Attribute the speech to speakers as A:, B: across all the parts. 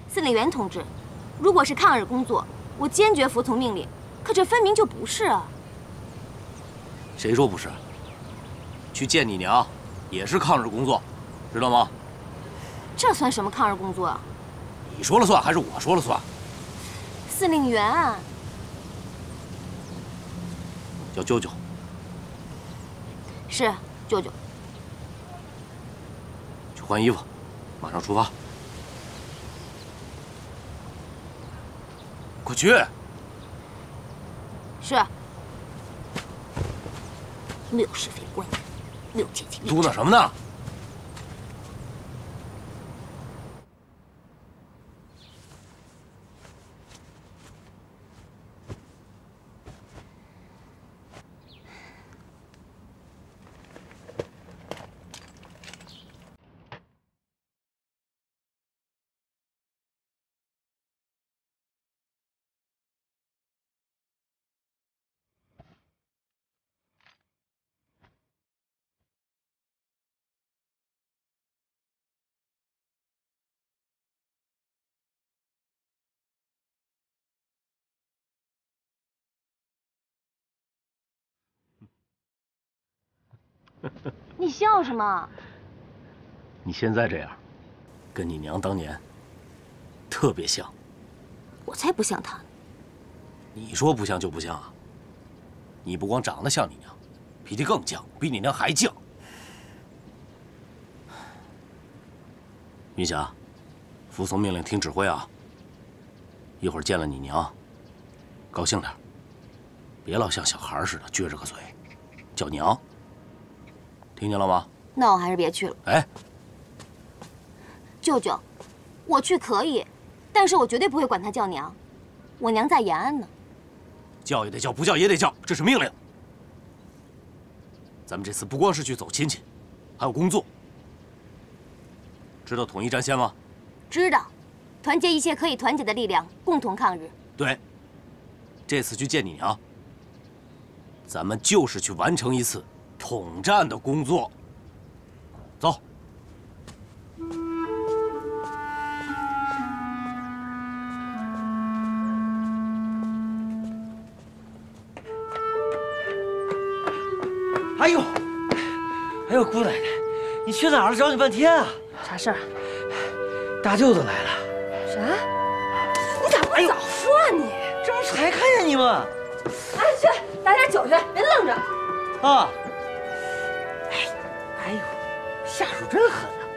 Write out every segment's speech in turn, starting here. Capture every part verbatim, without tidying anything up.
A: 司令员同志，如果是抗日工作，我坚决服从命令。可这分明就不是啊！
B: 谁说不是？去见你娘，也是抗日工作，知道吗？
A: 这算什么抗日工作啊？
B: 你说了算还是我说了算？
A: 司令员啊，
B: 叫舅舅。
A: 是舅舅。
B: 去换衣服，马上出发。快去！
A: 是。六是非观念，六见其
B: 嘟囔什么呢？
A: 你笑什么？
B: 你现在这样，跟你娘当年特别像。
A: 我才不像她。
B: 你说不像就不像啊？你不光长得像你娘，脾气更犟，比你娘还犟。云霞，服从命令，听指挥啊！一会儿见了你娘，高兴点，别老像小孩似的撅着个嘴，叫娘。听见了吗？
A: 那我还是别去了。
B: 哎，
A: 舅舅，我去可以，但是我绝对不会管她叫娘。我娘在延安呢。
B: 叫也得叫，不叫也得叫，这是命令。咱们这次不光是去走亲戚，还有工作。知道统一战线吗？
A: 知道，团结一切可以团结的力量，共同抗日。
B: 对，这次去见你娘，咱们就是去完成一次统战的工作。走。
C: 哎呦，哎呦，姑奶奶，你去哪儿了？找你半天啊！
D: 啥事儿？
C: 大舅子来了。
D: 啥？你咋不早说啊你？
C: 这不才看见你吗？
D: 哎，去打点酒去，别愣着。
C: 啊！哎，哎呦，下手真狠啊！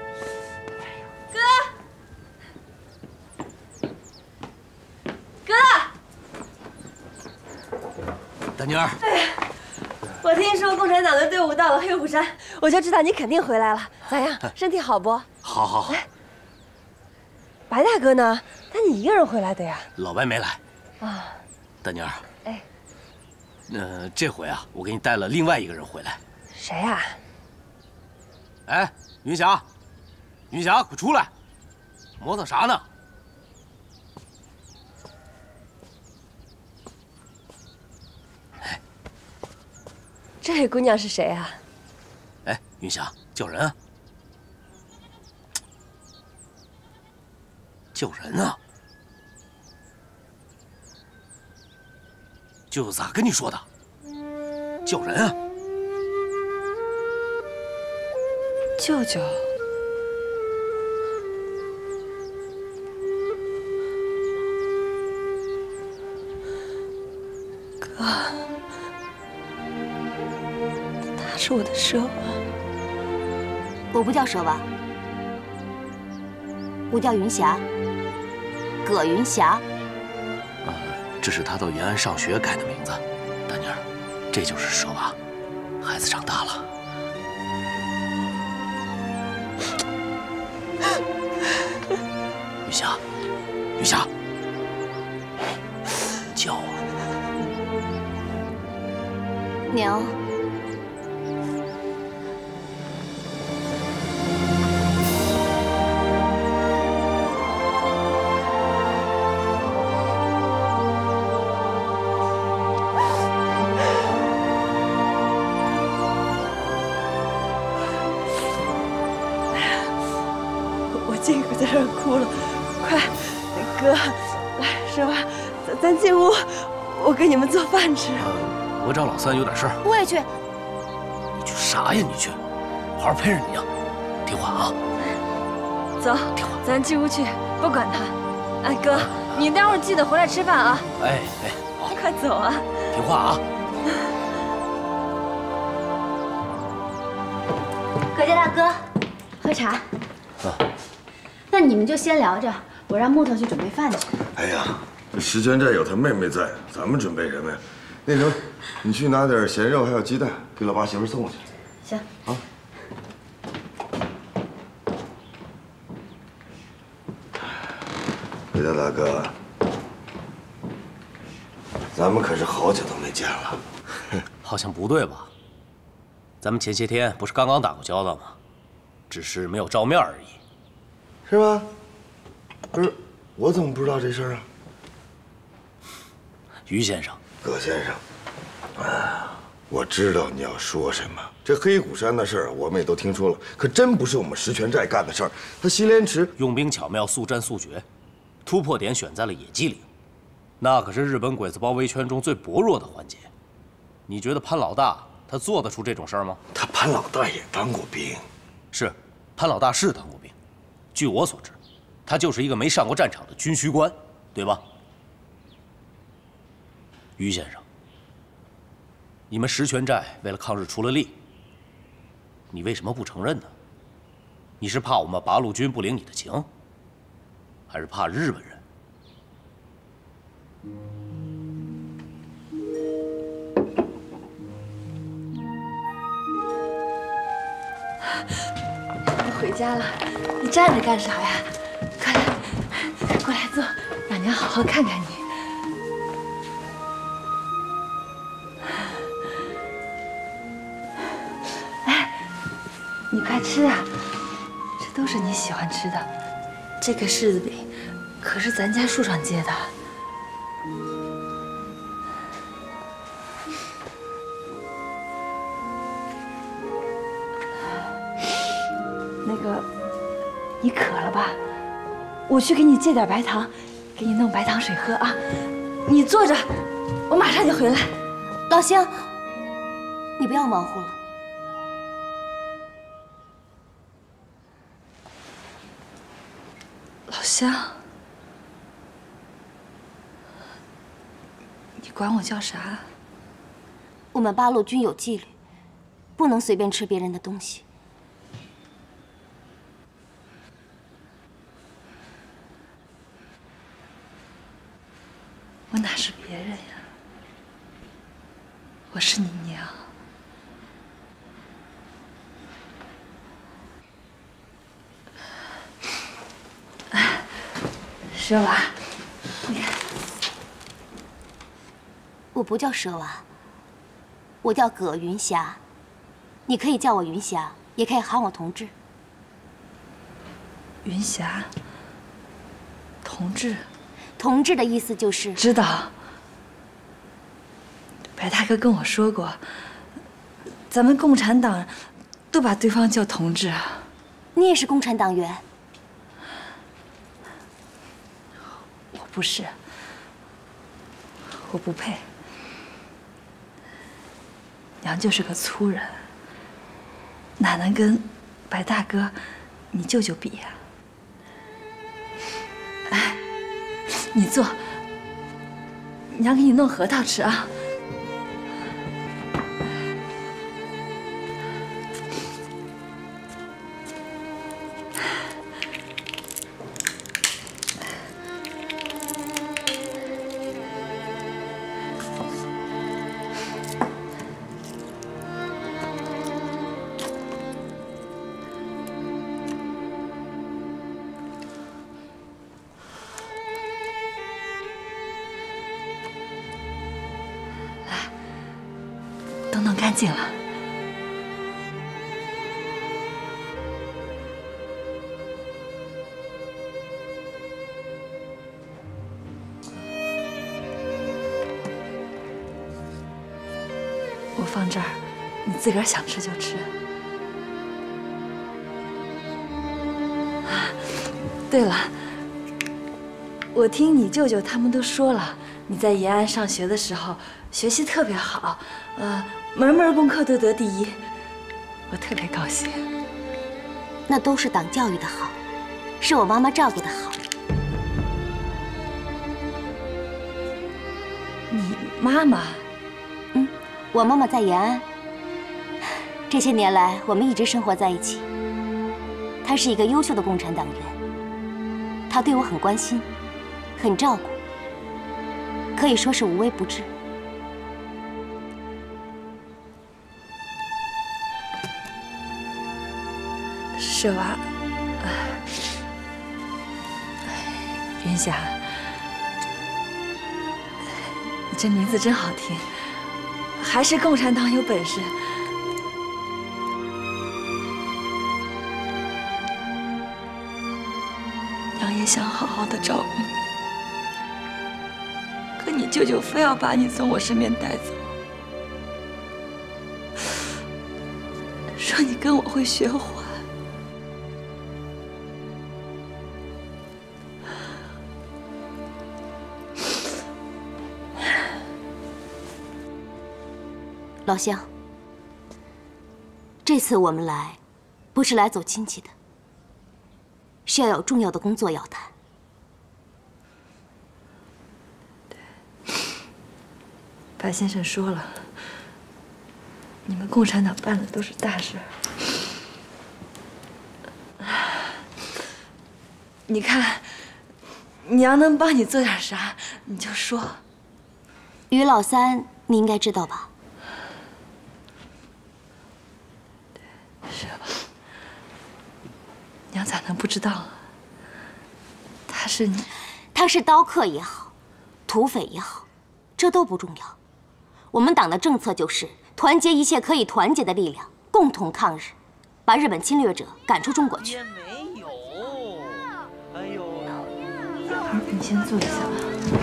D: 哥，哥，
B: 大妮儿。
D: 哎呀，我听说共产党的队伍到了黑虎山，我就知道你肯定回来了。咋样？身体好不？
B: 好，好，好。
D: 白大哥呢？他你一个人回来的呀？
B: 老白没来。
D: 啊。
B: 大妮儿。
D: 哎。
B: 呃，这回啊，我给你带了另外一个人回来。
D: 谁呀？
B: 哎，云霞，云霞，快出来！磨蹭啥呢？
D: 这姑娘是谁啊？
B: 哎，云霞，叫人啊！叫人啊！舅舅咋跟你说的？叫人啊！
D: 舅舅。哥。他是我的蛇娃。
A: 我不叫蛇娃，我叫云霞，葛云霞。
B: 呃，这是他到延安上学改的名字。大妮儿，这就是蛇娃，孩子长大了。云霞，云霞，叫啊！
A: 娘。
D: 静可在这儿哭了，快哥，来，师傅，咱咱进屋，我给你们做饭吃。
B: 我找老三有点事儿。
A: 我也去。
B: 你去啥呀？你去，好好陪着你娘，听话啊。
D: 走，咱进屋去，不管他。哎，哥，你待会儿记得回来吃饭啊。
B: 哎哎，好，
D: 快走啊！
B: 听话啊。
A: 葛家大哥，喝茶。
B: 啊。
A: 那你们就先聊着，我让木头去准备饭去。
E: 哎呀，这石泉寨有他妹妹在，咱们准备什么呀？那什么，你去拿点咸肉还有鸡蛋，给老爸媳妇送过去。
A: 行。
E: 啊。葛家大哥，咱们可是好久都没见了。
B: 好像不对吧？咱们前些天不是刚刚打过交道吗？只是没有照面而已。
E: 是吗？不是，我怎么不知道这事儿啊？
B: 于先生，
E: 葛先生，哎，我知道你要说什么。这黑虎山的事儿我们也都听说了，可真不是我们石泉寨干的事儿。他西莲池
B: 用兵巧妙，速战速决，突破点选在了野鸡岭，那可是日本鬼子包围圈中最薄弱的环节。你觉得潘老大他做得出这种事儿吗？
E: 他潘老大也当过兵，
B: 是，潘老大是当过兵。据我所知，他就是一个没上过战场的军需官，对吧？于先生，你们石泉寨为了抗日出了力，你为什么不承认呢？你是怕我们八路军不领你的情，还是怕日本人？
D: 回家了，你站着干啥呀？快来，过来坐，让娘好好看看你。哎，你快吃啊，这都是你喜欢吃的。这个柿子饼可是咱家树上结的。那个，你渴了吧？我去给你借点白糖，给你弄白糖水喝啊。你坐着，我马上就回来。
A: 老乡，你不要忙活了。
D: 老乡，你管我叫啥？
A: 我们八路军有纪律，不能随便吃别人的东西。
D: 我哪是别人呀？我是你娘。哎，蛇娃，你看，
A: 我不叫蛇娃，我叫葛云霞，你可以叫我云霞，也可以喊我同志。
D: 云霞，同志。
A: 同志的意思就是
D: 知道。白大哥跟我说过，咱们共产党都把对方叫同志啊。
A: 你也是共产党员？
D: 我不是，我不配。娘就是个粗人，哪能跟白大哥、你舅舅比呀？哎。你坐，娘给你弄核桃吃啊。弄干净了。我放这儿，你自个儿想吃就吃。啊，对了， 我听你舅舅他们都说了，你在延安上学的时候学习特别好，呃，门门功课都得第一，我特别高兴。
A: 那都是党教育的好，是我妈妈照顾的好。
D: 你妈妈？
A: 嗯，我妈妈在延安。这些年来，我们一直生活在一起。她是一个优秀的共产党员，她对我很关心，很照顾，可以说是无微不至。
D: 舍娃，云霞，你这名字真好听，还是共产党有本事。娘也想好好的照顾你，可你舅舅非要把你从我身边带走，说你跟我会学坏。
A: 老乡，这次我们来，不是来走亲戚的，是要有重要的工作要谈。
D: 白先生说了，你们共产党办的都是大事。你看，娘能帮你做点啥，你就说。
A: 于老三，你应该知道吧？
D: 是吧？娘咋能不知道啊？他是你，
A: 他是刀客也好，土匪也好，这都不重要。我们党的政策就是团结一切可以团结的力量，共同抗日，把日本侵略者赶出中国去。
C: 也没有。哎呦，
D: 儿，你先坐一下吧。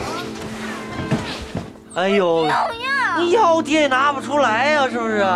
C: 哎呦，你要爹也拿不出来呀，是不是？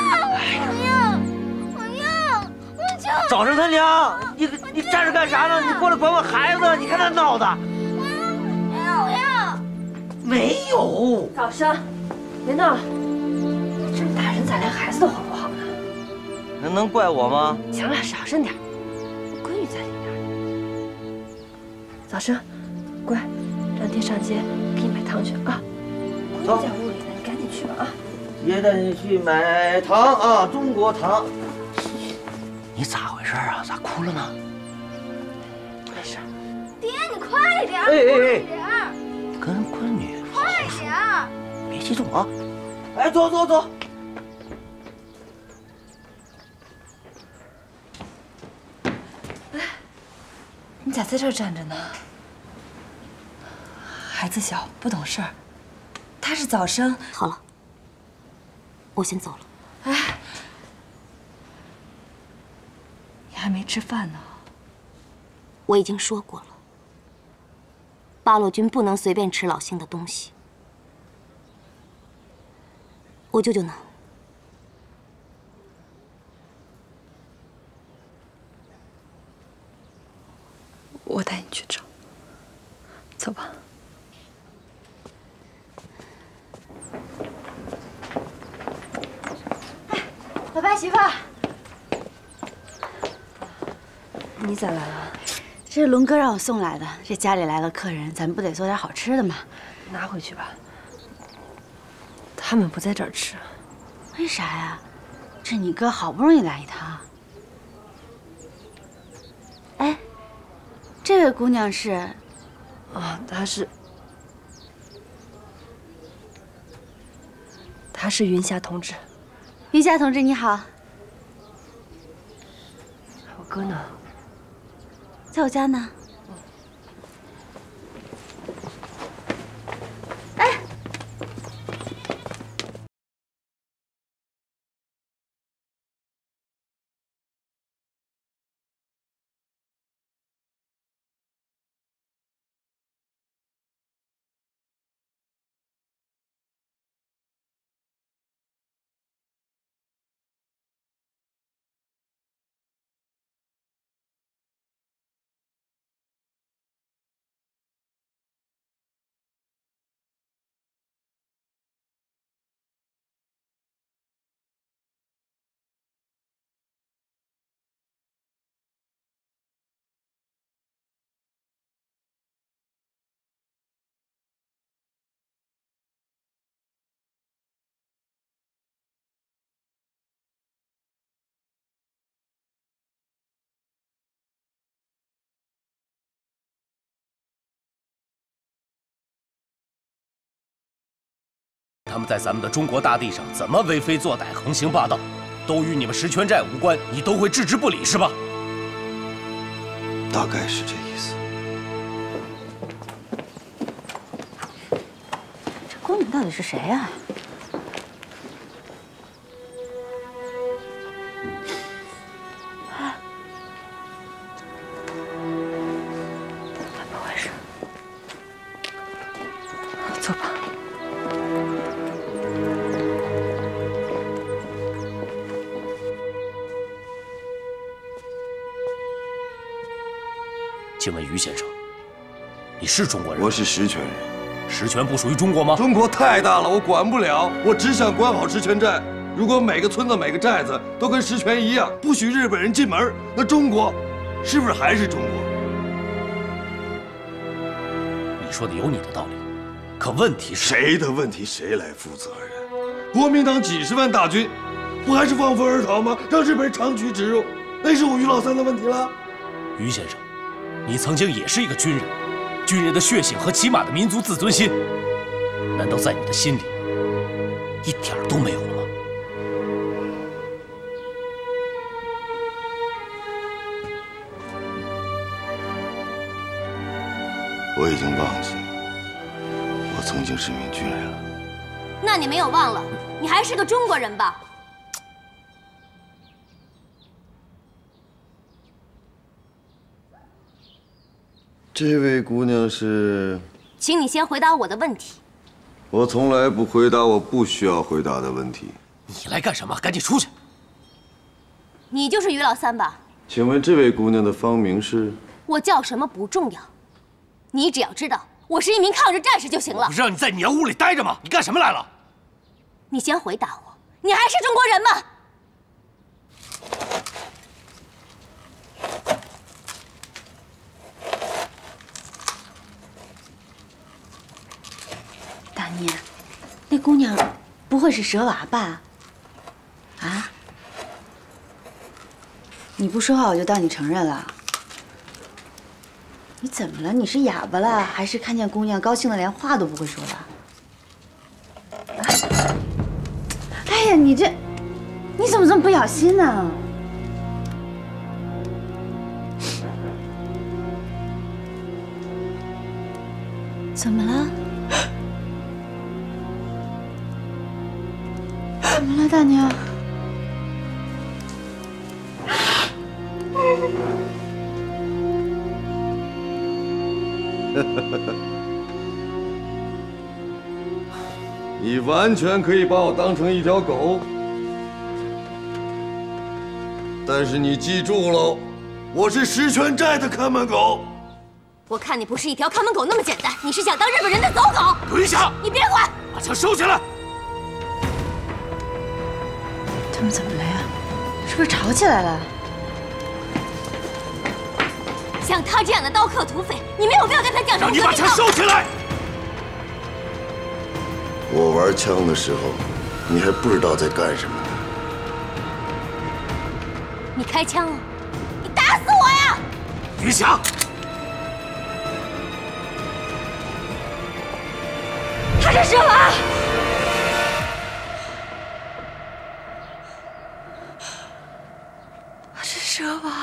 C: 早上他娘，你你站着干啥呢？你过来管管孩子，你看他闹的。我要。没有。
D: 早生，别闹了。这么大人咋连孩子都哄不好呢？
C: 那能怪我吗？
D: 行了，少声点。我闺女在里面。早生，乖，让爹上街给你买糖去啊。
C: 走。
D: 在屋里呢，你赶紧去吧啊。
C: 爷带你去买糖啊，中国糖。你咋回事啊？咋哭了呢？
D: 没事。
F: 爹，你快点！
C: 哎哎
F: 哎！
C: 跟闺女
F: 快点！
C: 别激动啊！哎，走走走。
D: 你咋在这儿站着呢？孩子小，不懂事儿。他是早生。
A: 好了，我先走了。
D: 哎。还没吃饭呢。
A: 我已经说过了，八路军不能随便吃老星的东西。我舅舅呢？
D: 我带你去找。走吧。
F: 哎，老白媳妇儿。
D: 你咋来了？
F: 这是龙哥让我送来的。这家里来了客人，咱们不得做点好吃的吗？
D: 拿回去吧。他们不在这儿吃。
F: 为啥呀？这你哥好不容易来一趟。哎，这位姑娘是？
D: 啊，她是。她是云霞同志。
F: 云霞同志你好。
D: 我哥呢？
F: 在我家呢。
B: 他们在咱们的中国大地上怎么为非作歹、横行霸道，都与你们石泉寨无关，你都会置之不理是吧？
E: 大概是这意思。
F: 这姑娘到底是谁呀？啊，不会是？走吧。
B: 请问于先生，你是中国人？
E: 我是石泉人。
B: 石泉不属于中国吗？
E: 中国太大了，我管不了。我只想管好石泉寨。如果每个村子、每个寨子都跟石泉一样，不许日本人进门，那中国是不是还是中国？
B: 你说的有你的道理，可问题是
E: 谁的问题谁来负责任？国民党几十万大军，不还是望风而逃吗？让日本人长驱直入，那是我于老三的问题了。
B: 于先生。 你曾经也是一个军人，军人的血性和起码的民族自尊心，难道在你的心里一点都没有了吗？
E: 我已经忘记我曾经是名军人了。
A: 那你没有忘了，你还是个中国人吧？
E: 这位姑娘是，
A: 请你先回答我的问题。
E: 我从来不回答我不需要回答的问题。
B: 你来干什么？赶紧出去！
A: 你就是于老三吧？
E: 请问这位姑娘的芳名是？
A: 我叫什么不重要，你只要知道我是一名抗日战士就行了。
B: 不是让你在娘屋里待着吗？你干什么来了？
A: 你先回答我，你还是中国人吗？
F: 大年，那姑娘不会是蛇娃吧？啊？你不说话我就当你承认了。你怎么了？你是哑巴了，还是看见姑娘高兴的连话都不会说了？哎呀，你这，你怎么这么不小心呢？怎么了？ 怎么了，大娘？
E: 你完全可以把我当成一条狗，但是你记住喽，我是石泉寨的看门狗。
A: 我看你不是一条看门狗那么简单，你是想当日本人的走狗。
B: 蹲下！
A: 你别管，
B: 把枪收起来。
F: 他们怎么了呀？是不是吵起来了？
A: 像他这样的刀客土匪，你没有必要跟他讲什么。
B: 让你把枪收起来！
E: 我玩枪的时候，你还不知道在干什么呢。
A: 你开枪啊！你打死我呀！
B: 于翔，
A: 他是蛇娃。
F: 蛇娃，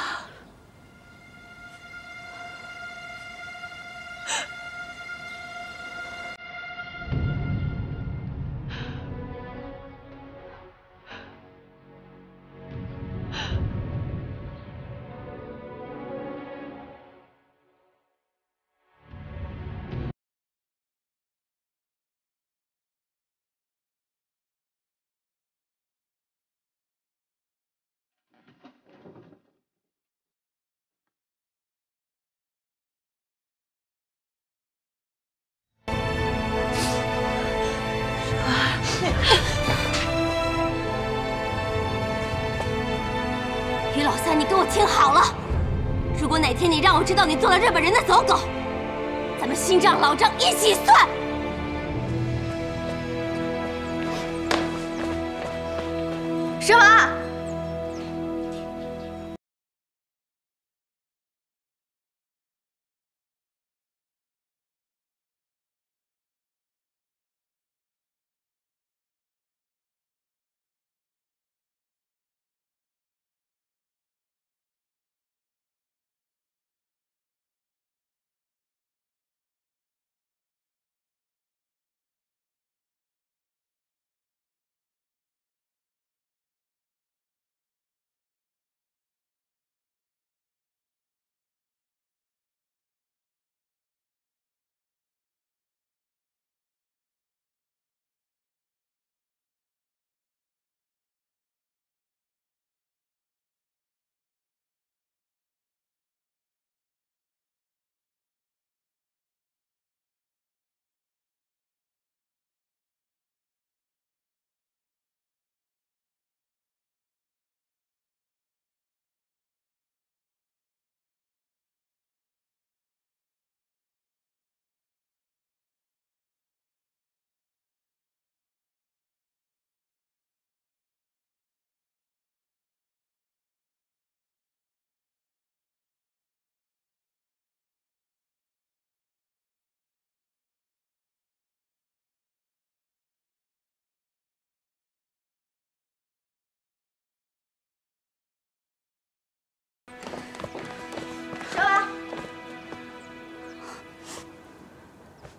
A: 于老三，你给我听好了，如果哪天你让我知道你做了日本人的走狗，咱们新账老账一起算。蛇娃。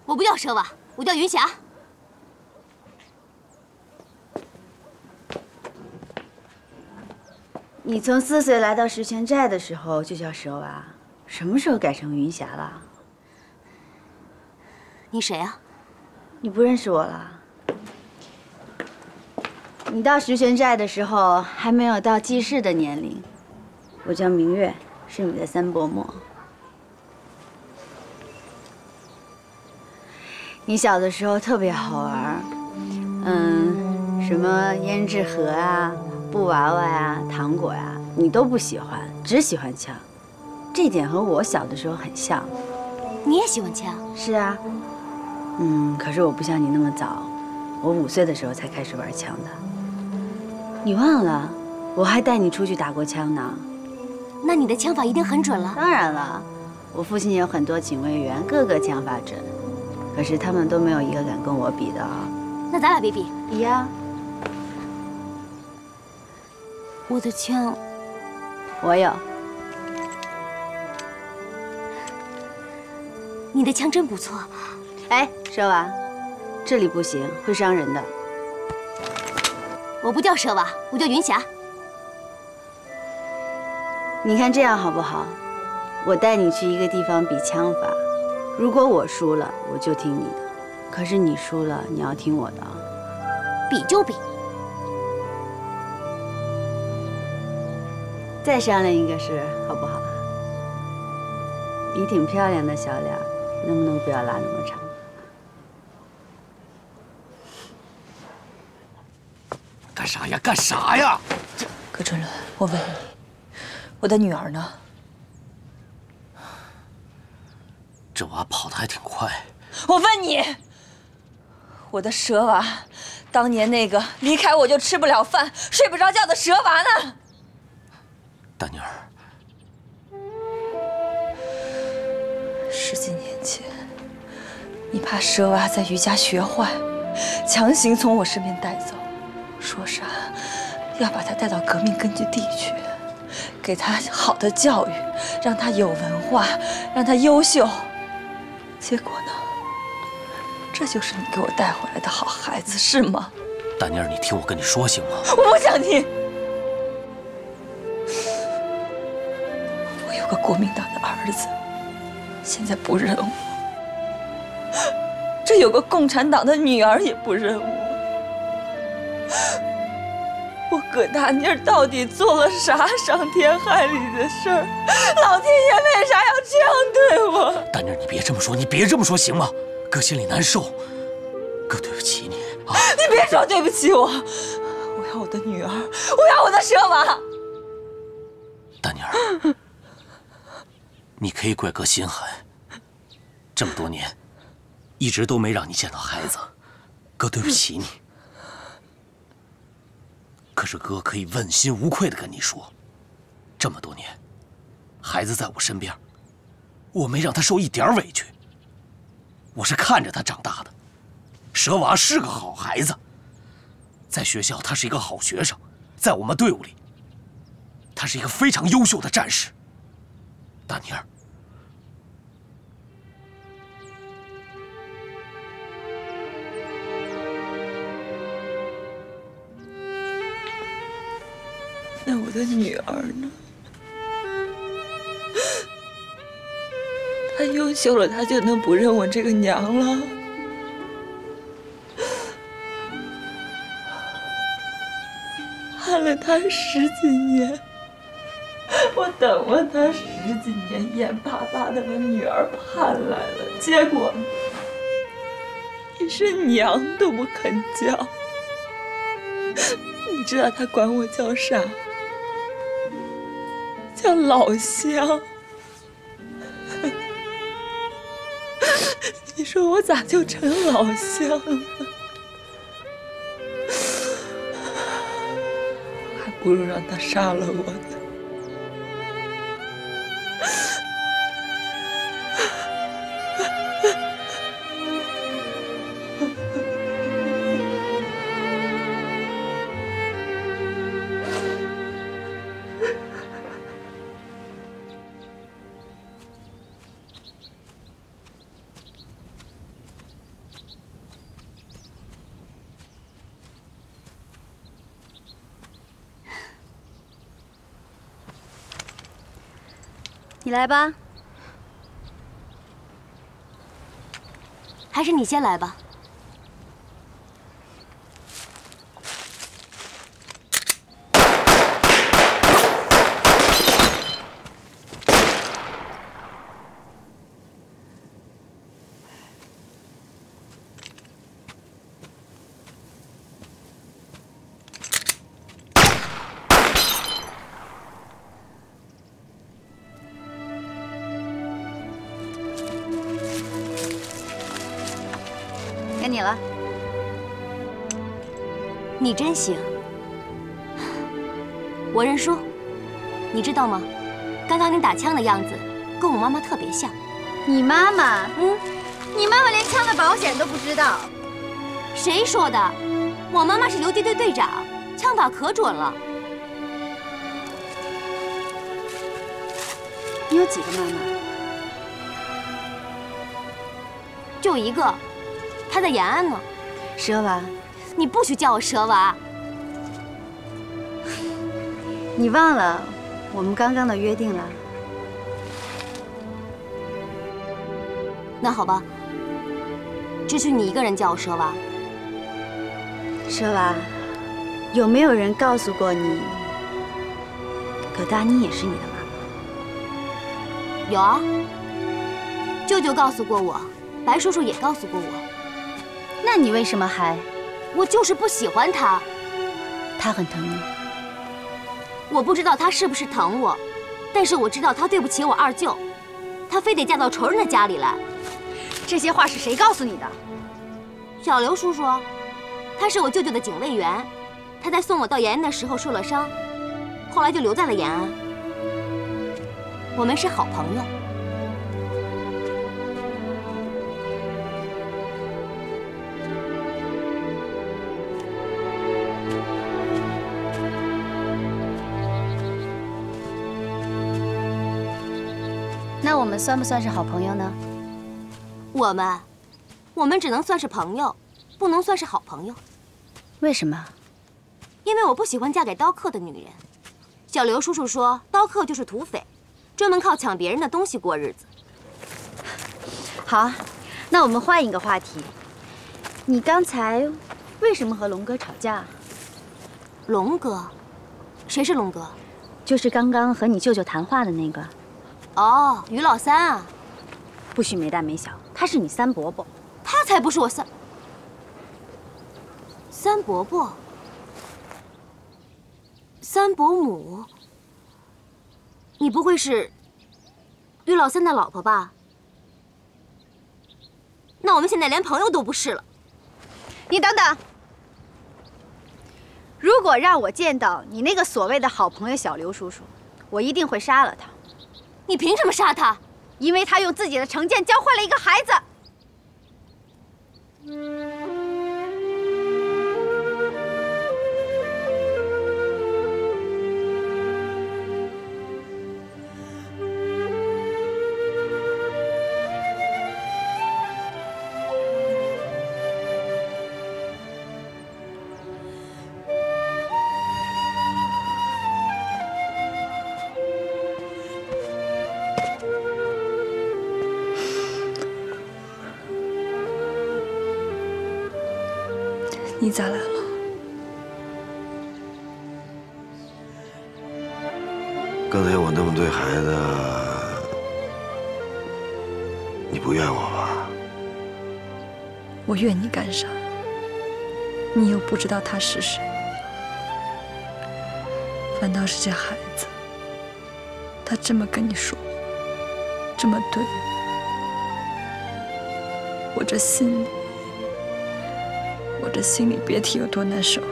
A: 我不叫蛇娃，我叫云霞。
F: 你从四岁来到石泉寨的时候就叫蛇娃，什么时候改成云霞了？
A: 你谁啊？
F: 你不认识我了？你到石泉寨的时候还没有到记事的年龄。我叫明月，是你的三伯母。你小的时候特别好玩，嗯，什么胭脂盒啊、布娃娃呀、糖果呀，你都不喜欢，只喜欢枪。这点和我小的时候很像。
A: 你也喜欢枪？
F: 是啊。嗯，可是我不像你那么早，我五岁的时候才开始玩枪的。你忘了，我还带你出去打过枪呢。
A: 那你的枪法一定很准了。
F: 当然了，我父亲有很多警卫员，个个枪法准，可是他们都没有一个敢跟我比的啊。
A: 那咱俩比比。
F: 比呀。
A: 我的枪，
F: 我有。
A: 你的枪真不错。
F: 哎，蛇娃，这里不行，会伤人的。
A: 我不叫蛇娃，我叫云霞。
F: 你看这样好不好？我带你去一个地方比枪法，如果我输了，我就听你的；可是你输了，你要听我的。
A: 比就比。
F: 再商量一个事，好不好？你挺漂亮的，小脸，能不能不要拉那么长？
B: 干啥呀？干啥呀？
D: 葛春伦，我问你，我的女儿呢？
B: 这娃跑得还挺快。
D: 我问你，我的蛇娃，当年那个离开我就吃不了饭、睡不着觉的蛇娃呢？
B: 大妮儿，
D: 十几年前，你怕蛇娃在余家学坏，强行从我身边带走。说啥要把他带到革命根据地去，给他好的教育，让他有文化，让他优秀。结果呢？这就是你给我带回来的好孩子，是吗？
B: 大妮儿，你听我跟你说行吗？
D: 我不想听。我有个国民党的儿子，现在不认我；这有个共产党的女儿也不认我。我葛大妮儿到底做了啥伤天害理的事儿？老天爷为啥要这样对我？
B: 大妮儿，你别这么说，你别这么说行吗？哥心里难受，哥对不起你啊！
D: 你别说对不起我，我要我的女儿，我要我的蛇娃。
B: 大妮儿，你可以怪哥心狠，这么多年，一直都没让你见到孩子，哥对不起你。可是哥可以问心无愧地跟你说，这么多年，孩子在我身边，我没让他受一点委屈。我是看着他长大的，蛇娃是个好孩子，在学校他是一个好学生，在我们队伍里，他是一个非常优秀的战士。大妮儿，
D: 那我的女儿呢？她优秀了，她就能不认我这个娘了？盼了她十几年，我等了她十几年，眼巴巴的把女儿盼来了，结果你是娘都不肯叫。你知道她管我叫啥？叫老乡。你说我咋就成老乡了？还不如让他杀了我呢。
F: 你来吧。
A: 还是你先来吧。
F: 该你了。
A: 你真行。我认输，你知道吗？刚刚你打枪的样子跟我妈妈特别像。
F: 你妈妈？
A: 嗯，
F: 你妈妈连枪的保险都不知道。
A: 谁说的？我妈妈是游击队队长，枪法可准了。
F: 你有几个妈妈？
A: 就一个，她在延安呢。
F: 蛇娃，
A: 你不许叫我蛇娃。
F: 你忘了我们刚刚的约定了？
A: 那好吧，只许你一个人叫我蛇娃。
F: 蛇娃，有没有人告诉过你，葛大妮也是你的妈妈？
A: 有啊，舅舅告诉过我，白叔叔也告诉过我。
F: 那你为什么还？
A: 我就是不喜欢他。
F: 他很疼你。
A: 我不知道他是不是疼我，但是我知道他对不起我二舅，他非得嫁到仇人的家里来。
F: 这些话是谁告诉你的？
A: 小刘叔叔，他是我舅舅的警卫员，他在送我到延安的时候受了伤，后来就留在了延安。我们是好朋友。
F: 那我们算不算是好朋友呢？
A: 我们，我们只能算是朋友，不能算是好朋友。
F: 为什么？
A: 因为我不喜欢嫁给刀客的女人。小刘叔叔说，刀客就是土匪，专门靠抢别人的东西过日子。
F: 好，那我们换一个话题。你刚才为什么和龙哥吵架？
A: 龙哥，谁是龙哥？
F: 就是刚刚和你舅舅谈话的那个。
A: 哦，于老三啊。
F: 不许没大没小，他是你三伯伯。
A: 他才不是我三三伯伯。三伯母，你不会是于老三的老婆吧？那我们现在连朋友都不是了。
F: 你等等，如果让我见到你那个所谓的好朋友小刘叔叔，我一定会杀了他。
A: 你凭什么杀他？
F: 因为他用自己的成见教坏了一个孩子。
D: 你咋来了？
E: 刚才我那么对孩子，你不怨我吧？
D: 我怨你干啥？你又不知道他是谁，反倒是这孩子，他这么跟你说话，这么对我，我这心里。我这心里别提有多难受。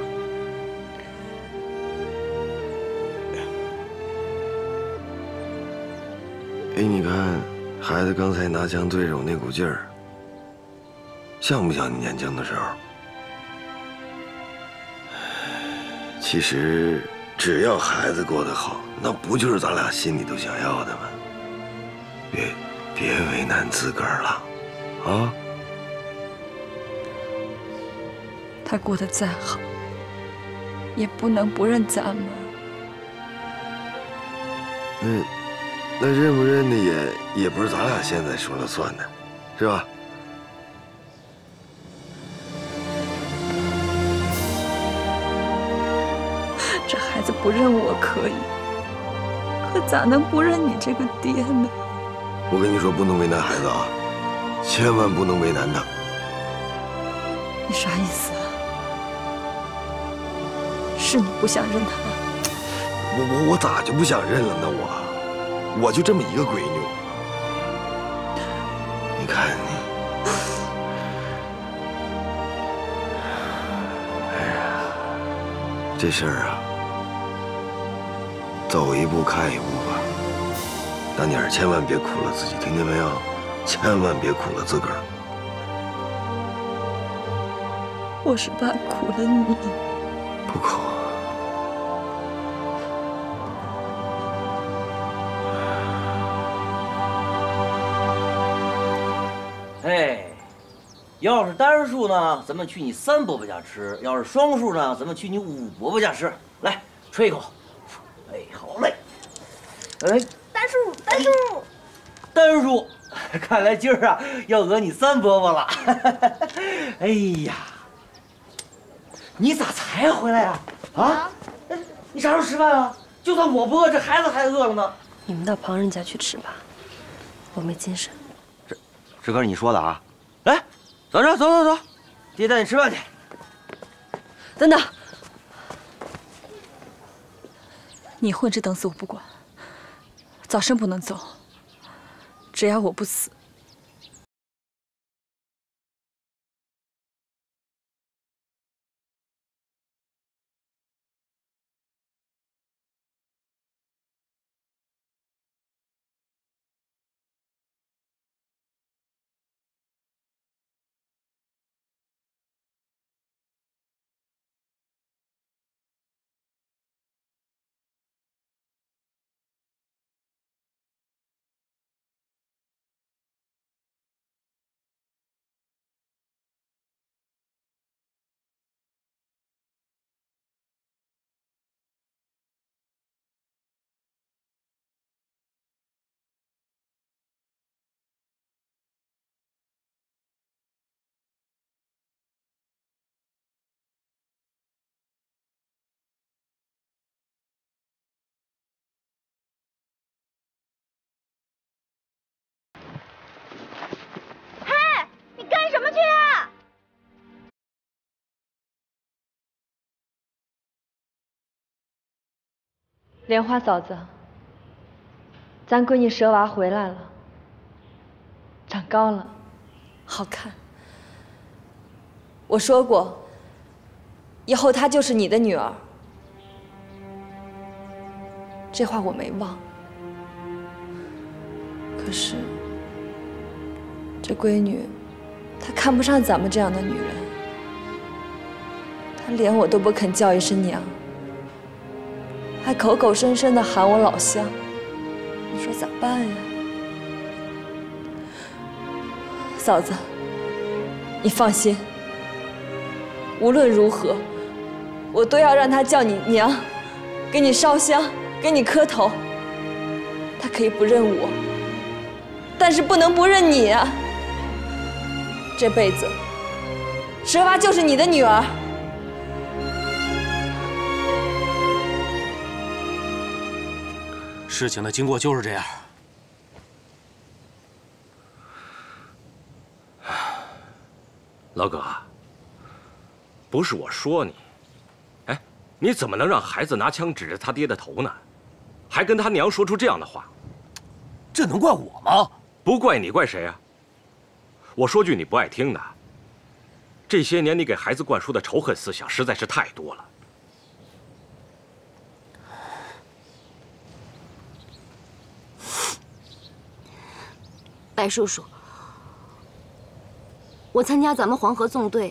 E: 哎，你看，孩子刚才拿枪对着我那股劲儿，像不像你年轻的时候？其实，只要孩子过得好，那不就是咱俩心里都想要的吗？别，别为难自个儿了，啊！
D: 他过得再好，也不能不认咱们。
E: 那那认不认的也也不是咱俩现在说了算的，是吧？
D: 这孩子不认我可以，可咋能不认你这个爹呢？
E: 我跟你说，不能为难孩子啊，千万不能为难他。
D: 你啥意思啊？是你不想认他？
E: 我我我咋就不想认了呢？我我就这么一个闺女，你看你，哎呀，这事儿啊，走一步看一步吧。大妮儿，千万别苦了自己，听见没有？千万别苦了自个儿。
D: 我是怕苦了你。
E: 不苦。
C: 哎，要是单数呢，咱们去你三伯伯家吃；要是双数呢，咱们去你五伯伯家吃。来，吹一口。哎，好嘞。哎，
A: 单数，单数，
C: 单数。看来今儿啊，要讹你三伯伯了。哎呀，你咋才回来呀？啊？你啥时候吃饭啊？就算我不饿，这孩子还饿了呢。
G: 你们到旁人家去吃吧，我没精神。
C: 这可是你说的啊！来，走着，走走走，爹带你吃饭去。
G: 等等，
D: 你混吃等死我不管，早生不能走，只要我不死。
G: 莲花嫂子，咱闺女蛇娃回来了，长高了，好看。我说过，以后她就是你的女儿，这话我没忘。可是，这闺女，她看不上咱们这样的女人，她连我都不肯叫一声娘。还口口声声的喊我老乡，你说咋办呀？嫂子，你放心，无论如何，我都要让他叫你娘，给你烧香，给你磕头。他可以不认我，但是不能不认你啊！这辈子，蛇娃就是你的女儿。
B: 事情的经过就是这样。
H: 老葛，不是我说你，哎，你怎么能让孩子拿枪指着他爹的头呢？还跟他娘说出这样的话？
B: 这能怪我吗？
H: 不怪你，怪谁啊？我说句你不爱听的，这些年你给孩子灌输的仇恨思想实在是太多了。
A: 白叔叔，我参加咱们黄河纵队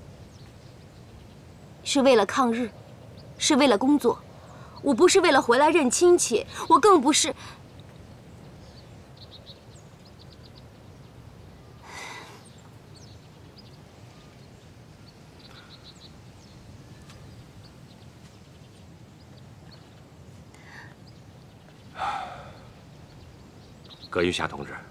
A: 是为了抗日，是为了工作，我不是为了回来认亲戚，我更不是。
H: 葛玉霞同志，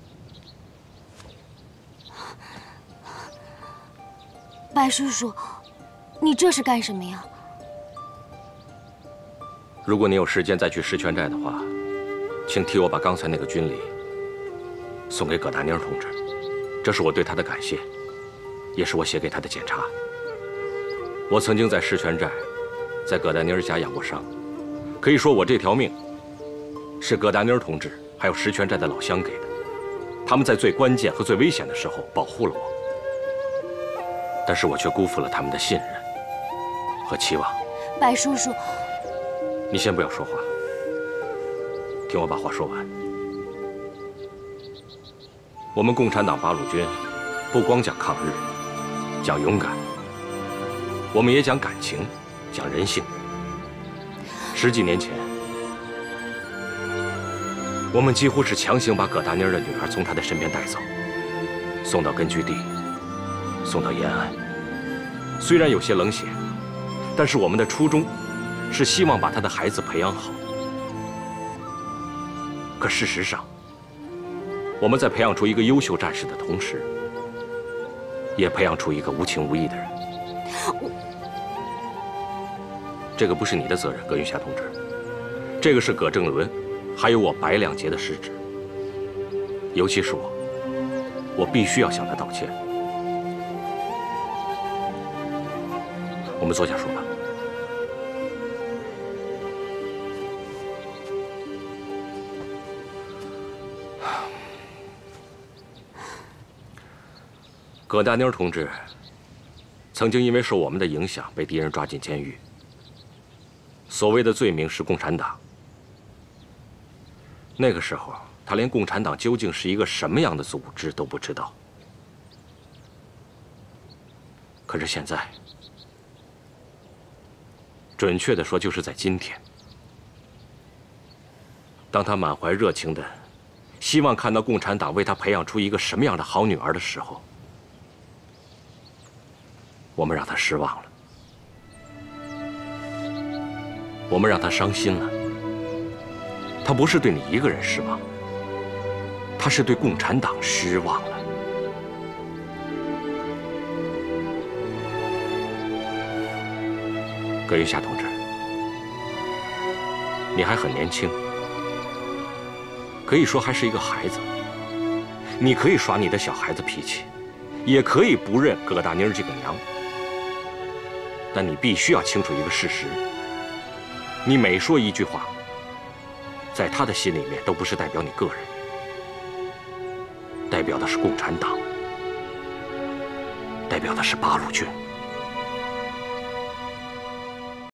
A: 白叔叔，你这是干什么呀？
H: 如果你有时间再去石泉寨的话，请替我把刚才那个军礼送给葛大妮同志，这是我对她的感谢，也是我写给她的检查。我曾经在石泉寨，在葛大妮家养过伤，可以说我这条命是葛大妮同志还有石泉寨的老乡给的，他们在最关键和最危险的时候保护了我，但是我却辜负了他们的信任和期望。
A: 白叔叔，
H: 你先不要说话，听我把话说完。我们共产党八路军不光讲抗日，讲勇敢，我们也讲感情，讲人性。十几年前，我们几乎是强行把葛大妮的女儿从她的身边带走，送到根据地，送到延安。虽然有些冷血，但是我们的初衷是希望把她的孩子培养好。可事实上，我们在培养出一个优秀战士的同时，也培养出一个无情无义的人。这个不是你的责任，葛云霞同志，这个是葛正伦，还有我白两杰的失职。尤其是我，我必须要向他道歉。我们坐下说吧。葛大妮同志曾经因为受我们的影响被敌人抓进监狱，所谓的罪名是共产党。那个时候，他连共产党究竟是一个什么样的组织都不知道。可是现在，准确的说，就是在今天，当他满怀热情的希望看到共产党为他培养出一个什么样的好女儿的时候，我们让他失望了，我们让他伤心了。他不是对你一个人失望，他是对共产党失望了。葛云霞同志，你还很年轻，可以说还是一个孩子。你可以耍你的小孩子脾气，也可以不认葛大妮这个娘。但你必须要清楚一个事实：你每说一句话，在他的心里面都不是代表你个人，代表的是共产党，代表的是八路军。